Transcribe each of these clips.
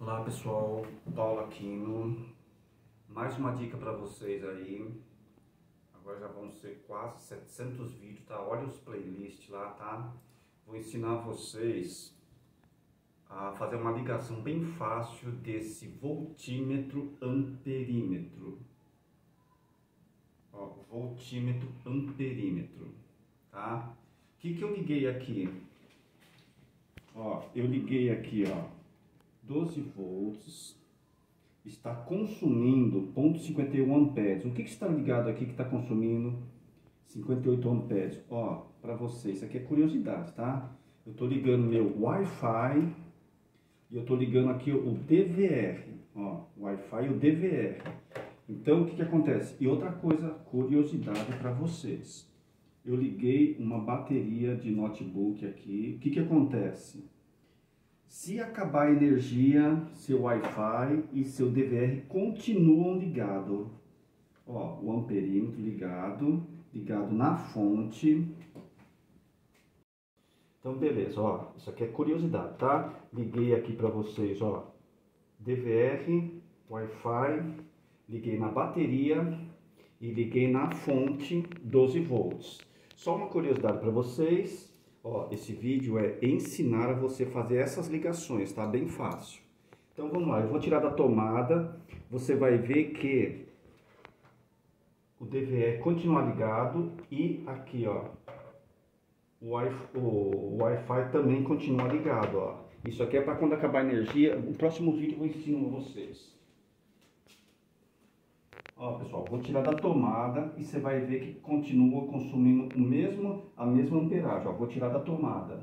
Olá pessoal, Paulo Aquino, mais uma dica para vocês aí. Agora já vão ser quase 700 vídeos, tá? Olha os playlists lá, tá? Vou ensinar vocês a fazer uma ligação bem fácil desse voltímetro amperímetro. Ó, voltímetro amperímetro, tá? O que eu liguei aqui? Ó, eu liguei aqui, ó. 12 volts, está consumindo 0,51 amperes. O que está ligado aqui que está consumindo 58 amperes? Ó, para vocês, isso aqui é curiosidade, tá? Eu estou ligando meu Wi-Fi e eu estou ligando aqui o DVR, ó, Wi-Fi e o DVR. Então, o que acontece? E outra coisa, curiosidade para vocês. Eu liguei uma bateria de notebook aqui. O que acontece? Se acabar a energia, seu Wi-Fi e seu DVR continuam ligados. Ó, o amperímetro ligado na fonte. Então, beleza, ó, isso aqui é curiosidade, tá? Liguei aqui para vocês, ó, DVR, Wi-Fi, liguei na bateria e liguei na fonte 12 volts. Só uma curiosidade para vocês. Ó, esse vídeo é ensinar a você fazer essas ligações, tá? Bem fácil. Então vamos lá, eu vou tirar da tomada, você vai ver que o DVR continua ligado e aqui, ó, o Wi-Fi também continua ligado, ó. Isso aqui é para quando acabar a energia. No próximo vídeo eu ensino a vocês. Ó, pessoal, vou tirar da tomada e você vai ver que continua consumindo a mesma amperagem. Ó, vou tirar da tomada.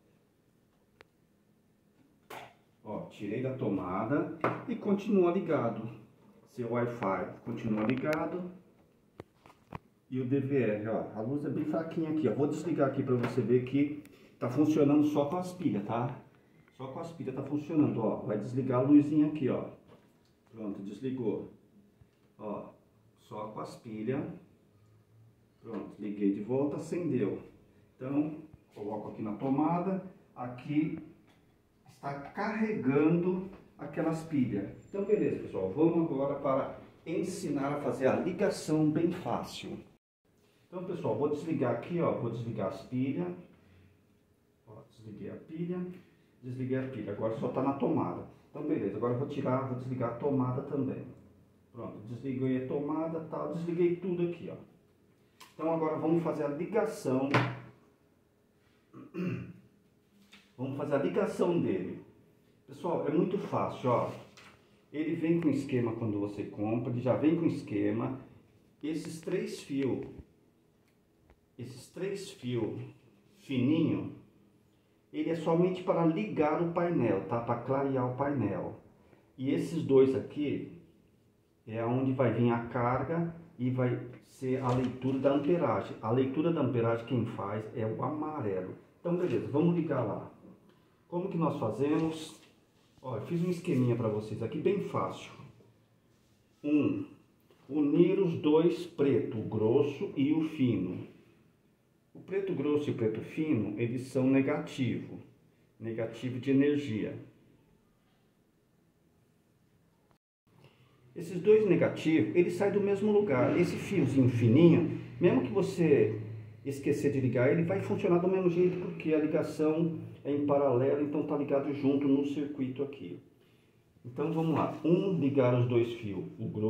Ó, tirei da tomada e continua ligado. Seu Wi-Fi continua ligado. E o DVR, ó, a luz é bem fraquinha aqui, ó. Vou desligar aqui para você ver que tá funcionando só com as pilhas, tá? Só com as pilhas tá funcionando, ó. Vai desligar a luzinha aqui, ó. Pronto, desligou. Ó, só com as pilhas. Pronto, liguei de volta, acendeu. Então, coloco aqui na tomada. Aqui está carregando aquelas pilhas. Então, beleza, pessoal. Vamos agora para ensinar a fazer a ligação bem fácil. Então, pessoal, vou desligar aqui, ó. Vou desligar as pilhas. Ó, desliguei a pilha. Desliguei a pilha. Agora só está na tomada. Então, beleza. Agora eu vou desligar a tomada também. Pronto, desliguei a tomada, tal, desliguei tudo aqui, ó. Então agora vamos fazer a ligação. Vamos fazer a ligação dele. Pessoal, é muito fácil, ó. Ele vem com esquema quando você compra, ele já vem com esquema. Esses três fios fininho, ele é somente para ligar o painel, tá? Para clarear o painel. E esses dois aqui é onde vai vir a carga e vai ser a leitura da amperagem. A leitura da amperagem quem faz é o amarelo. Então, beleza, vamos ligar lá. Como que nós fazemos? Ó, eu fiz um esqueminha para vocês aqui, bem fácil. Unir os dois preto, o grosso e o fino. O preto grosso e o preto fino, eles são negativo de energia. Esses dois negativos, eles saem do mesmo lugar. Esse fiozinho fininho, mesmo que você esquecer de ligar, ele vai funcionar do mesmo jeito, porque a ligação é em paralelo, então está ligado junto no circuito aqui. Então vamos lá. Ligar os dois fios,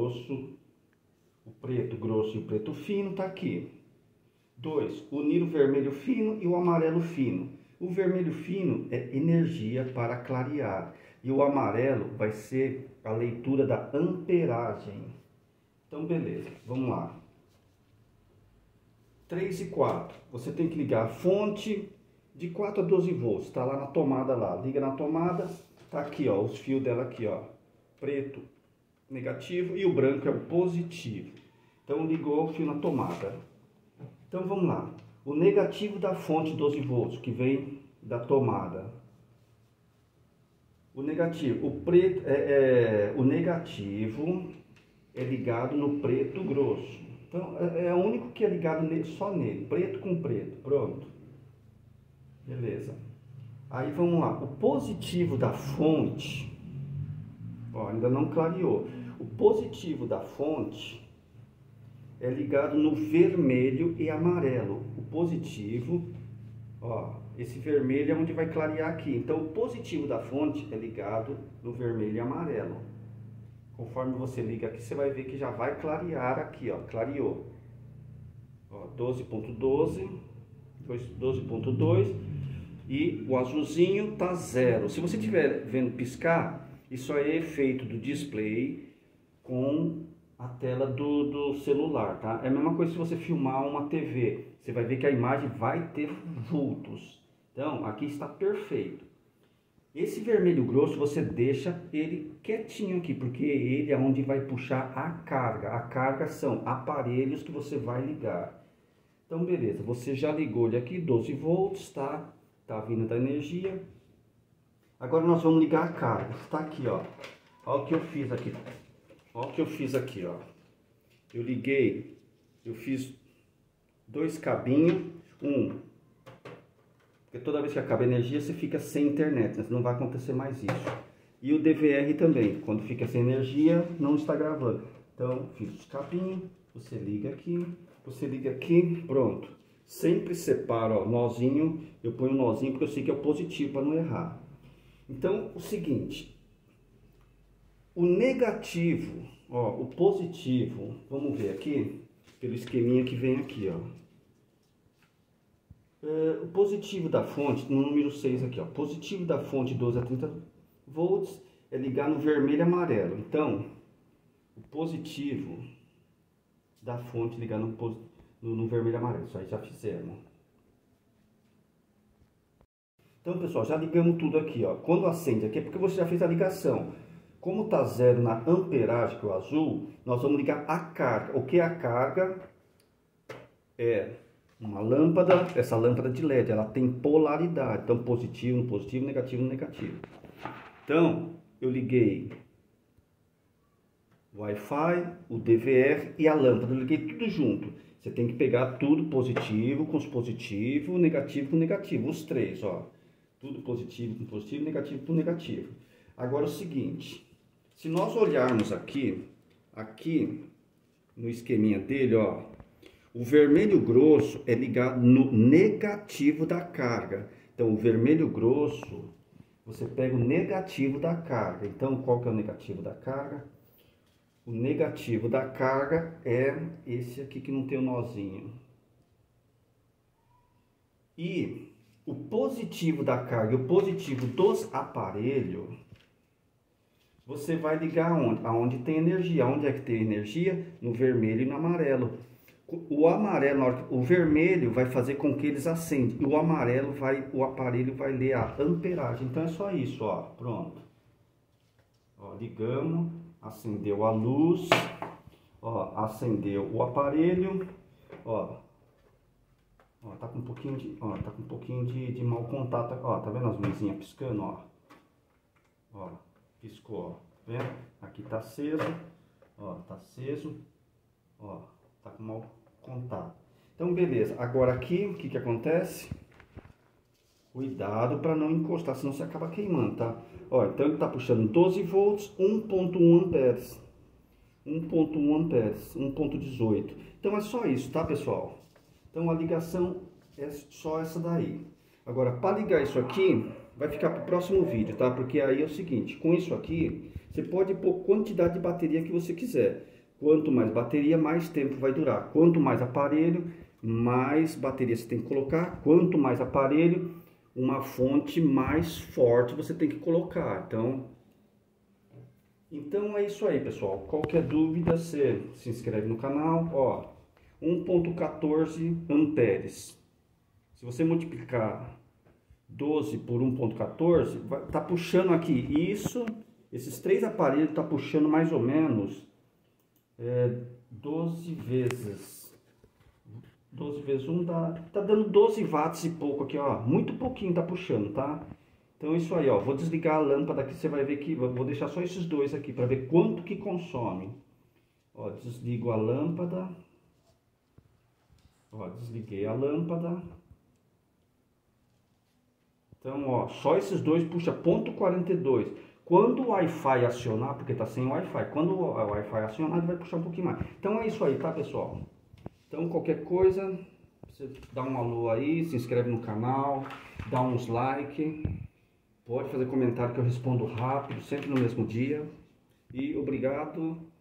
o preto grosso e o preto fino, está aqui. 2, unir o vermelho fino e o amarelo fino. O vermelho fino é energia para clarear. E o amarelo vai ser a leitura da amperagem. Então, beleza. Vamos lá. 3 e 4. Você tem que ligar a fonte de 4 a 12 volts. Está lá na tomada lá. Liga na tomada. Está aqui, ó. Os fios dela aqui, ó. Preto, negativo. E o branco é o positivo. Então, ligou o fio na tomada. Então, vamos lá. O negativo da fonte 12 volts, que vem da tomada. O negativo, o negativo é ligado no preto grosso. Então, é o único que é ligado só nele, preto com preto, pronto. Beleza. Aí vamos lá, o positivo da fonte Ó, ainda não clareou. O positivo da fonte é ligado no vermelho e amarelo. O positivo, ó, esse vermelho é onde vai clarear aqui. Então, o positivo da fonte é ligado no vermelho e amarelo. Conforme você liga aqui, você vai ver que já vai clarear aqui, ó, clareou. Ó, 12.12, 12.2 e o azulzinho tá 0. Se você estiver vendo piscar, isso aí é efeito do display com a tela do celular, tá? É a mesma coisa se você filmar uma TV, você vai ver que a imagem vai ter vultos. Então, aqui está perfeito. Esse vermelho grosso você deixa ele quietinho aqui, porque ele é onde vai puxar a carga. A carga são aparelhos que você vai ligar. Então, beleza, você já ligou ele aqui, 12 volts, tá? Tá vindo da energia. Agora nós vamos ligar a carga. Está aqui, ó. Olha o que eu fiz aqui. Olha o que eu fiz aqui, ó. Eu liguei, eu fiz 2 cabinhos, porque toda vez que acaba a energia você fica sem internet, né? Não vai acontecer mais isso. E o DVR também, quando fica sem energia, não está gravando. Então, fiz os cabinhos, você liga aqui, pronto. Sempre separo, ó, nozinho, eu ponho um nozinho porque eu sei que é o positivo para não errar. Então, o seguinte, o negativo, ó, o positivo, vamos ver aqui, pelo esqueminha que vem aqui, ó. O positivo da fonte, no número 6 aqui, ó, positivo da fonte 12 a 30 volts é ligar no vermelho e amarelo. Então, o positivo da fonte ligar no vermelho e amarelo, isso aí já fizemos. Então, pessoal, já ligamos tudo aqui, ó. Quando acende aqui é porque você já fez a ligação. Como está 0 na amperagem, que é o azul, nós vamos ligar a carga. O que é a carga? É uma lâmpada, essa lâmpada de LED, ela tem polaridade. Então, positivo no positivo, negativo no negativo. Então, eu liguei o Wi-Fi, o DVR e a lâmpada. Eu liguei tudo junto. Você tem que pegar tudo positivo com os positivos, negativo com negativo. Os três, ó. Tudo positivo com positivo, negativo com negativo. Agora, o seguinte. Se nós olharmos aqui no esqueminha dele, ó, o vermelho grosso é ligado no negativo da carga. Então, o vermelho grosso, você pega o negativo da carga. Então, qual que é o negativo da carga? O negativo da carga é esse aqui que não tem o nozinho. E o positivo da carga e o positivo dos aparelhos, você vai ligar aonde? Aonde tem energia. Onde é que tem energia? No vermelho e no amarelo. O amarelo, o vermelho vai fazer com que eles acendam. E o amarelo o aparelho vai ler a amperagem. Então é só isso, ó. Pronto. Ó, ligamos, acendeu a luz, ó, acendeu o aparelho, ó. Ó, tá com um pouquinho de mau contato, ó, tá vendo as luzinhas piscando, ó? Ó. Piscou, ó, tá vendo? Aqui tá aceso, ó, tá aceso, ó, tá com mau contato. Então, beleza. Agora aqui, o que que acontece? Cuidado para não encostar, senão você acaba queimando, tá? Ó, então ele tá puxando 12 volts, 1.1 amperes. 1.1 amperes, 1.18. Então é só isso, tá, pessoal? Então a ligação é só essa daí. Agora, para ligar isso aqui, vai ficar para o próximo vídeo, tá? Porque aí é o seguinte, com isso aqui, você pode pôr quantidade de bateria que você quiser. Quanto mais bateria, mais tempo vai durar. Quanto mais aparelho, mais bateria você tem que colocar. Quanto mais aparelho, uma fonte mais forte você tem que colocar. Então é isso aí, pessoal. Qualquer dúvida, você se inscreve no canal. Ó, 1.14 amperes. Se você multiplicar 12 por 1.14, tá puxando aqui esses 3 aparelhos tá puxando mais ou menos 12 vezes 1 tá dando 12 watts e pouco aqui, ó, muito pouquinho tá puxando, tá? Então isso aí, ó, vou desligar a lâmpada aqui, você vai ver que vou deixar só esses dois aqui para ver quanto que consome. Ó, desligo a lâmpada. Ó, desliguei a lâmpada. Então, ó, só esses dois puxa 0,42. Quando o Wi-Fi acionar, porque está sem Wi-Fi, quando o Wi-Fi acionar, ele vai puxar um pouquinho mais. Então é isso aí, tá, pessoal? Então qualquer coisa, você dá um alô aí, se inscreve no canal, dá uns like, pode fazer comentário que eu respondo rápido, sempre no mesmo dia. E obrigado.